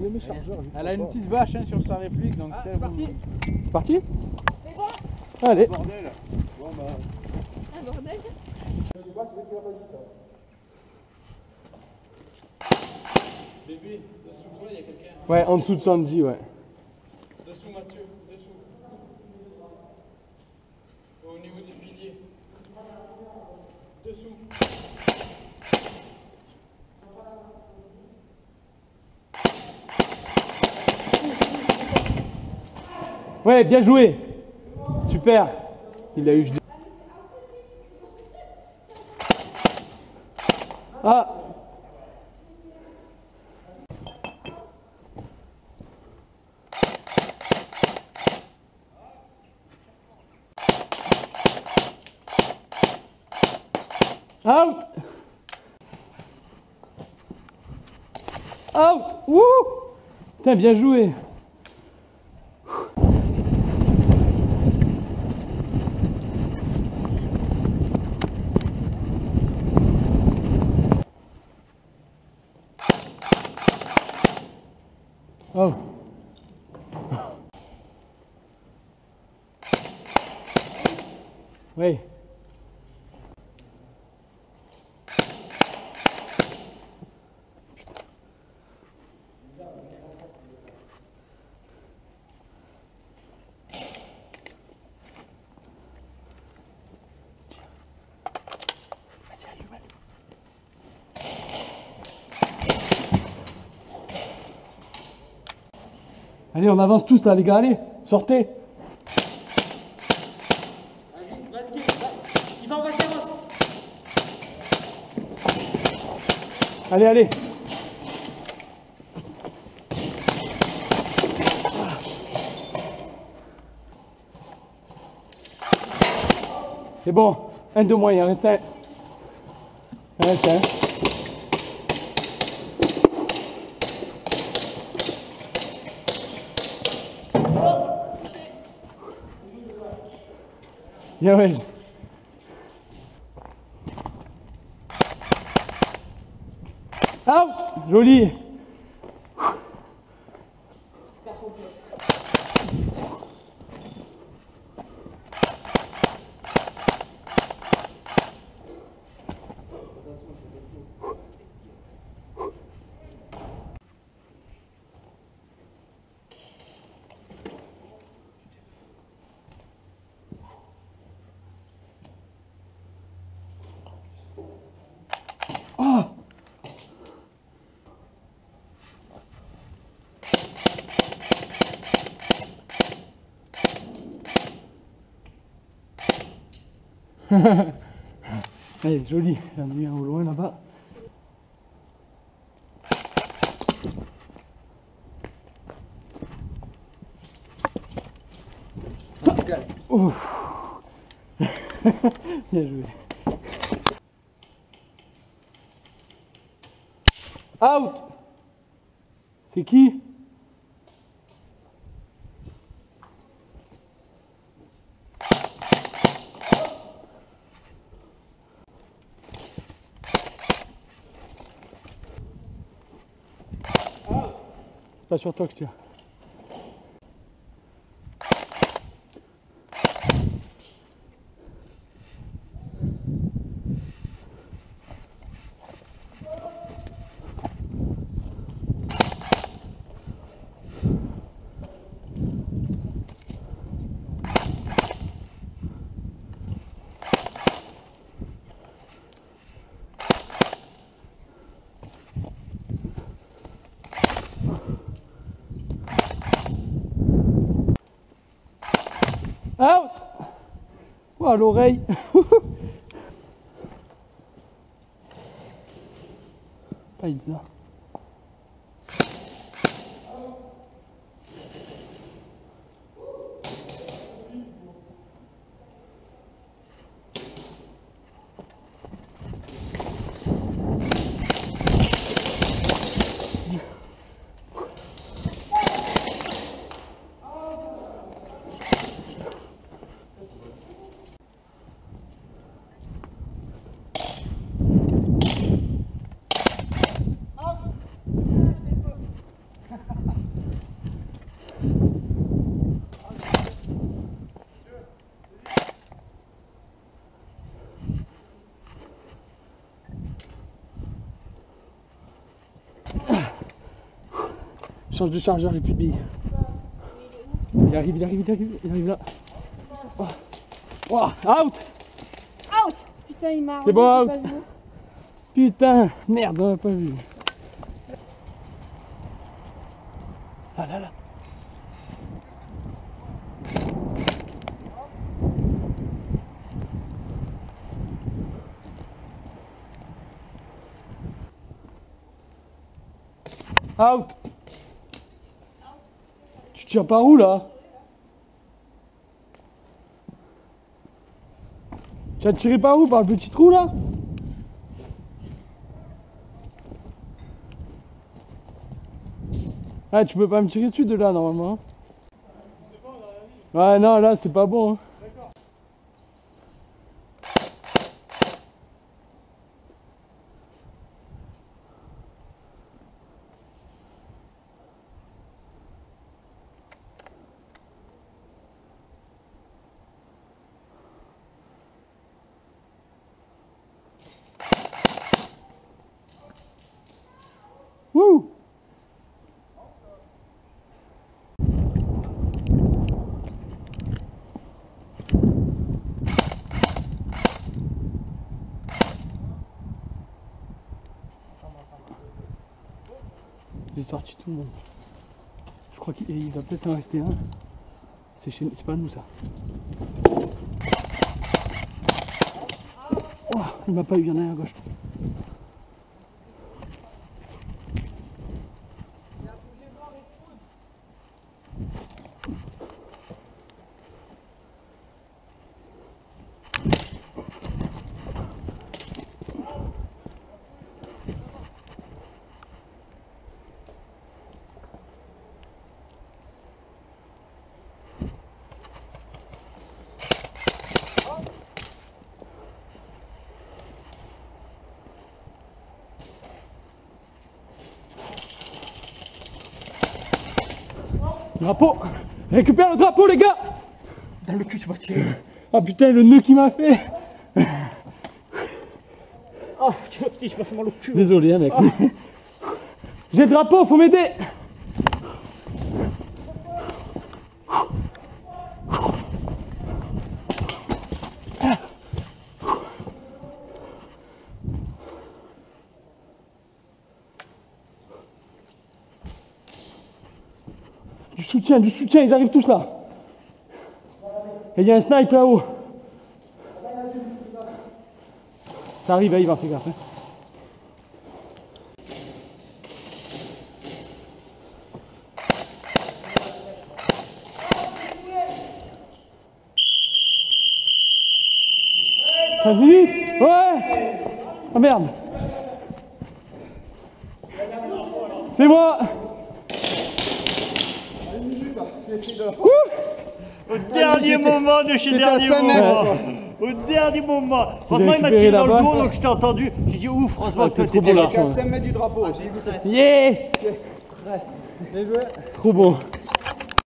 oublié mes chargeurs. Elle a une petite vache hein, sur sa réplique, donc c'est parti. C'est parti. Allez. Bordel. Bon bah. Un bordel. Bébé, dessous toi, il y a quelqu'un. Ouais, en dessous de Sandy, ouais. Dessous Mathieu, dessous. Au niveau du pilier. Dessous. Ouais, bien joué. Super. Il a eu. Ah. Out. Out. Wouh. Putain, bien joué. Oh. Oui. Allez, on avance tous là, les gars, allez, sortez. Allez, allez. C'est bon, un de moins, il reste un. Il reste un. Bien, ouais. Out! Joli! Oh! Allez, joli, j'en ai un au loin là-bas. Oh. Bien joué. Out! C'est qui? C'est pas sur toi que tu as. Out! Oh, à l'oreille. Pas bizarre. Change de chargeur, j'ai plus de billes. Il arrive là. Oh. Oh, out! Out! Putain, il m'a. C'est bon, j'ai out. pas vu. Putain, merde, on l'a pas vu. Là. Out! Tu tires par où là? Tu as tiré par où? Par le petit trou là? Ah, tu peux pas me tirer dessus de là normalement. Ouais, non, là c'est pas bon. Hein. Wouh! J'ai sorti tout le monde. Je crois qu'il va peut-être en rester un. C'est pas nous ça. Oh, il m'a pas eu, il y en a un à gauche. Drapeau! Récupère le drapeau les gars! Dans le cul, tu vas tirer. Ah putain, le nœud qui m'a fait! Oh, tiens, petit, je me fais mal au cul. Désolé hein mec. J'ai le drapeau, faut m'aider! Du soutien, ils arrivent tous là. Et il y a un snipe là-haut. Ça arrive, il va, fais gaffe. Hein. Ça minutes? Ouais! Ah merde! C'est moi! Au dernier moment de chez dernier moment. Au dernier moment. Franchement, il m'a récupéré tiré dans le là-bas. dos, donc je t'ai entendu. J'ai dit ouf, franchement, Ah, t'es toi, trop t'es bon là. bien. Casse du drapeau. Yeah! Trop bon.